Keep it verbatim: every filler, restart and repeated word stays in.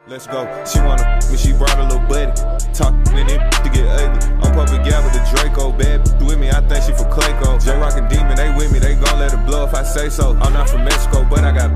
Let's go. She wanna f me, she brought a little buddy. Talkin' it to get ugly. I'm pumping gal with the Draco. Bad with me, I think she from Clayco. J-Rock and Demon, they with me, they gon' let it blow if I say so. I'm not from Mexico, but I got